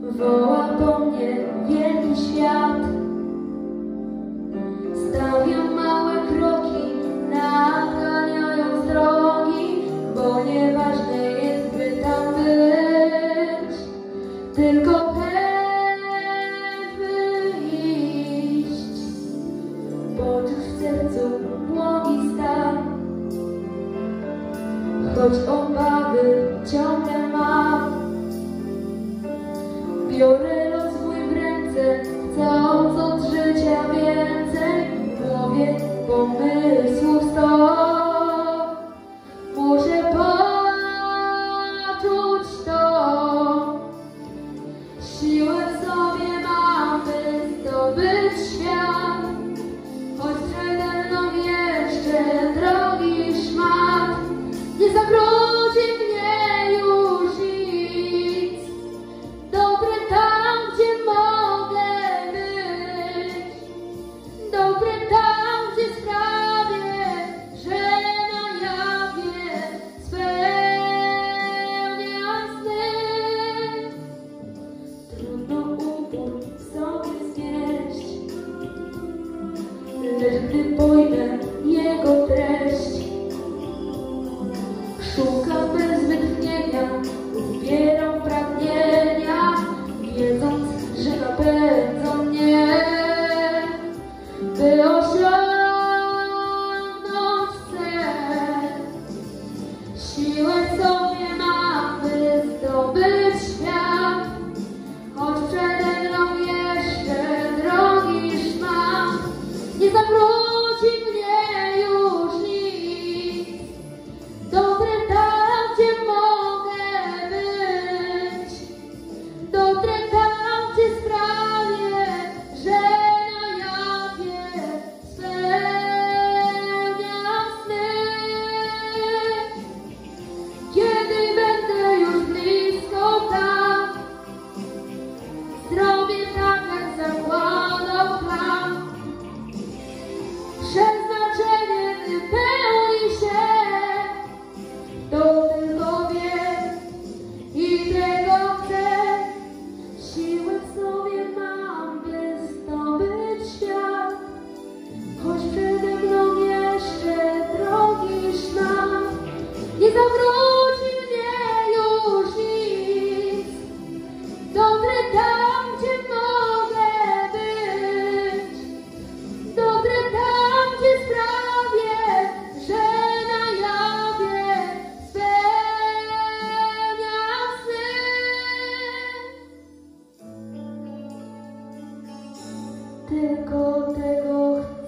Woła do mnie wielki świat. Stawiam małe kroki, naganiając drogi, bo nieważne jest, by tam być, tylko chęć, by iść. Poczuć w sercu błogi stan, choć obawy ciągle mam. Biorę los swój w ręce, chcąc od życia więcej. W głowie pomysłów sto, muszę poczuć to. Siłę w sobie mam, by zdobyć świat, choć przede mną jeszcze drogi szmat. Nie zawróci mnie już nic. Dobre tam, gdzie mogę być. Dobre tam, gdzie sprawię, że na jawie spełniam sny. Trudno upór w sobie znieść, lecz gdy pojmę jego treść, szukam bez wytchnienia, zbieram pragnienia, wiedząc, że napędzą mnie, by osiągnąć cel. Siłę w sobie mam, by zdobyć świat, choć przede mną jeszcze drogi szmat. Nie zawróci mnie już nic. Dobre tam, gdzie mogę być. Dobre tam, gdzie sprawię, że na jawie spełniam sny. Kiedy będę już blisko tam, zrobię tak, jak zakładał plan. Przeznaczenie wypełni się, to tylko wiem i tego chcę. Siłę w sobie mam, by zdobyć świat, choć przede mną jeszcze drogi szmat. Nie zawróci mnie już nic. Dobre tam, gdzie mogę być. Dobre tam, gdzie sprawię, że na jawie spełniam sny. Tylko tego chcę.